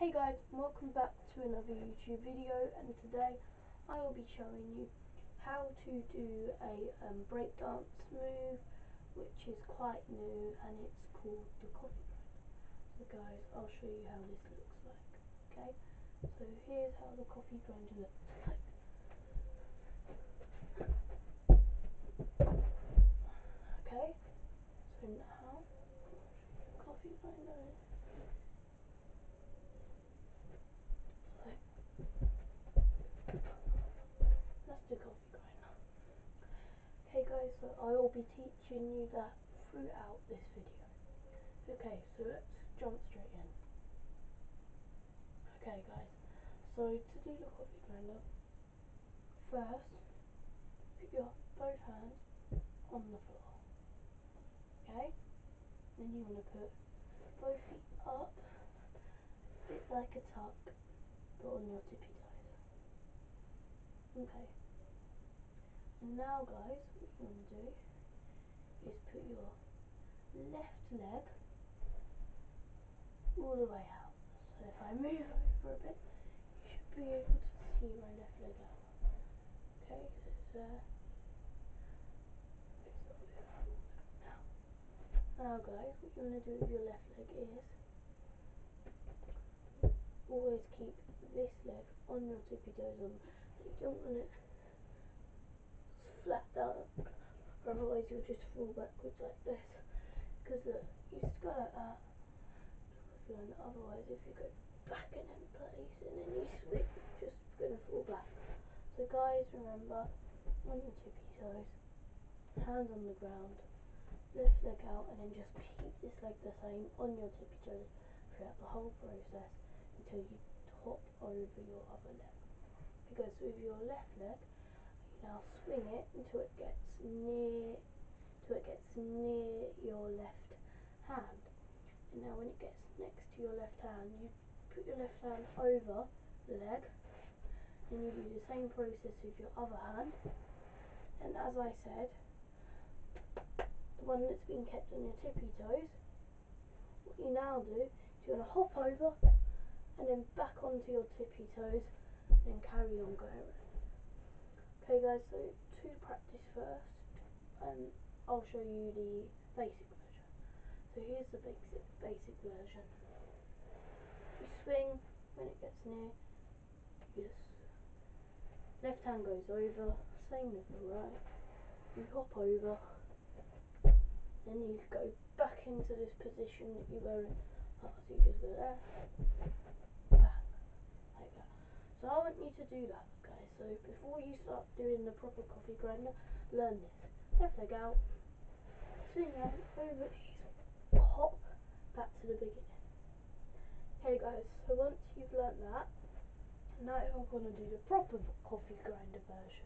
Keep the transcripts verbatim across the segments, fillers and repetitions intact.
Hey guys, welcome back to another YouTube video, and today I will be showing you how to do a um, breakdance move which is quite new, and it's called the coffee grinder. So guys, I'll show you how this looks like. Okay, so here's how the coffee grinder looks like. Okay, so now coffee grinder. That's the coffee grinder. Okay guys, so I will be teaching you that throughout this video. Okay, so let's jump straight in. Okay guys, so to do the coffee grinder, first put your both hands on the floor. Okay, then you want to put both feet up, a bit like a tuck, but on your tippy toes. Okay, and now guys, what you want to do is put your left leg all the way out. So if I move over a bit, you should be able to see my left leg out. Okay, so it's there. Now guys, what you want to do with your left leg is always keep this leg on your tippy toes on. You don't want it flat down, otherwise you'll just fall backwards like this. Because uh, you just go like that, and otherwise if you go back and then place and then you swing, you're just going to fall back. So guys, remember, on your tippy toes, hands on the ground, left leg out, and then just keep this leg the same on your tippy toes throughout the whole process until you hop over your other leg. Because with your left leg, you now swing it until it gets near, until it gets near your left hand. And now when it gets next to your left hand, you put your left hand over the leg, and you do the same process with your other hand. And as I said, the one that's been kept on your tippy toes, what you now do is you want to hop over and then back onto your tippy toes and then carry on going around. Okay guys, so to practice first, um, I'll show you the basic version. So here's the basic basic version. You swing, when it gets near, you just left hand goes over, same with the right, you hop over, then you go back into this position that you were in. Oh, so you just go there, back, like that. So I want you to do that, guys. So before you start doing the proper coffee grinder, learn this. Left leg out, swing out, over these, hop, back to the beginning. Okay guys, so once you've learnt that, now I'm going to do the proper coffee grinder version.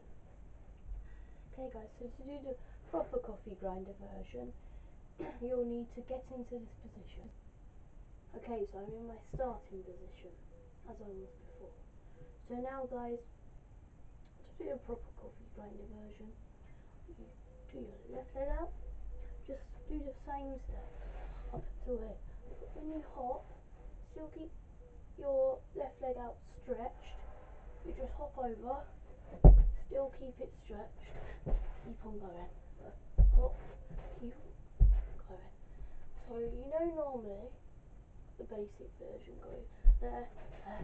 Okay guys, so to do the proper coffee grinder version, you'll need to get into this position. Okay, so I'm in my starting position, as I was before. So now guys, to do a proper coffee grinder version, you do your left leg out, just do the same steps up until here. But when you hop, still keep your left leg out stretched, you just hop over, still keep it stretched, keep on going, hop, keep going. So you know normally the basic version goes there, there,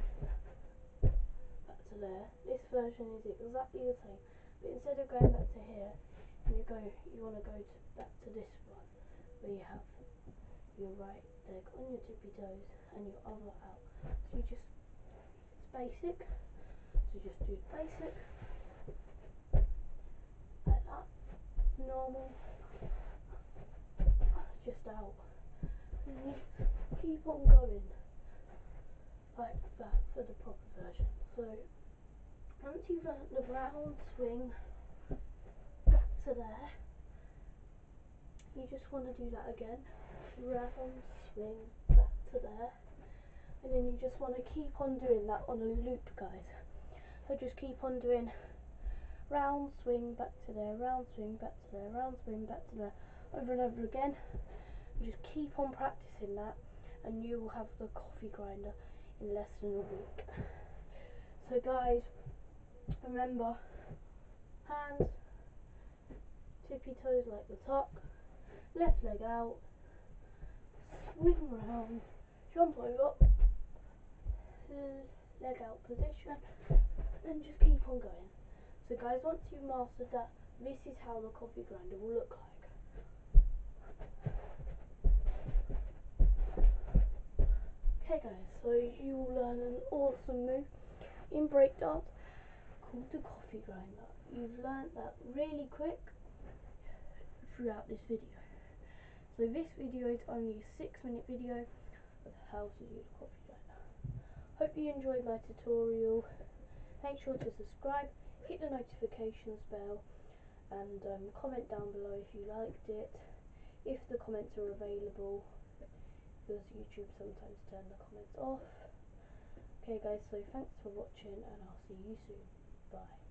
back to there. This version is exactly the same, but instead of going back to here, you go, you want to go to, back to this one, where you have your right leg on your tippy toes and your other out. So you just, it's basic, so just do basic, like that, normal, just out, and you keep on going like that for the proper version. So once you've learnt the round swing back to there, you just want to do that again, round swing back to there, and then you just want to keep on doing that on a loop, guys. So just keep on doing round swing back to there, round swing back to there, round swing back to there, over and over again. You just keep on practicing that, and you will have the coffee grinder in less than a week. So guys, remember, hands, tippy toes like the tuck, left leg out, swing round, jump over, leg out position, and just keep on going. So guys, once you've mastered that, this is how the coffee grinder will look like. Okay guys, so you will learn an awesome move in breakdance called the coffee grinder. You've learned that really quick throughout this video. So this video is only a six minute video of how to do the coffee grinder. Hope you enjoyed my tutorial. Make sure to subscribe, hit the notifications bell, and um, comment down below if you liked it, if the comments are available, because YouTube sometimes turn the comments off. Okay guys, so thanks for watching and I'll see you soon. Bye.